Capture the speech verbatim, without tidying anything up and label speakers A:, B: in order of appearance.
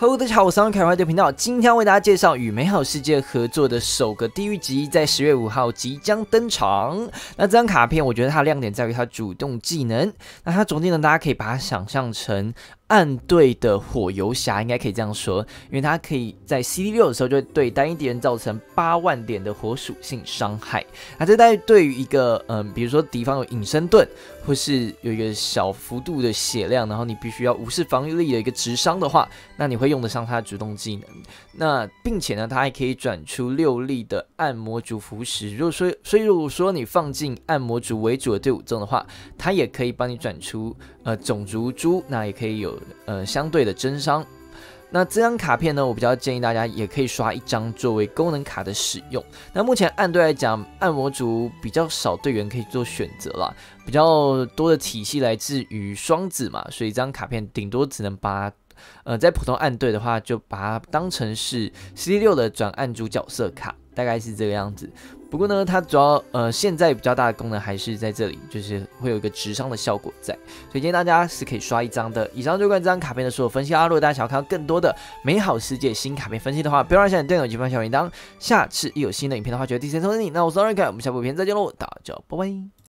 A: Hello， 大家好，我是三位凯怀的频道，今天为大家介绍与美好世界合作的首个地狱级，在十月五号即将登场。那这张卡片，我觉得它的亮点在于它主动技能。那它主动技能，大家可以把它想象成暗对的火游侠，应该可以这样说，因为它可以在 C D 六 的时候就会对单一敌人造成八万点的火属性伤害。那这在对于一个嗯、呃，比如说敌方有隐身盾，或是有一个小幅度的血量，然后你必须要无视防御力的一个直伤的话，那你会用得上它的主动技能。那并且呢，它还可以转出六粒的暗魔族符石。如果说，所以如果说你放进暗魔族为主的队伍中的话，它也可以帮你转出呃种族珠，那也可以有呃相对的增伤。那这张卡片呢，我比较建议大家也可以刷一张作为功能卡的使用。那目前暗队来讲，暗魔族比较少队员可以做选择啦，比较多的体系来自于双子嘛，所以这张卡片顶多只能把它呃在普通暗队的话，就把它当成是 C D 六 的转暗主角色卡，大概是这个样子。不过呢，它主要呃现在比较大的功能还是在这里，就是会有一个直伤的效果在，所以建议大家是可以刷一张的。以上就关于这张卡片的所有分析啊，如果大家想要看到更多的美好世界新卡片分析的话，不要忘记点订阅及分享小铃铛。下次一有新的影片的话，就会第一时间通知你。那我是 Eric， 我们下部影片再见喽，大家拜拜。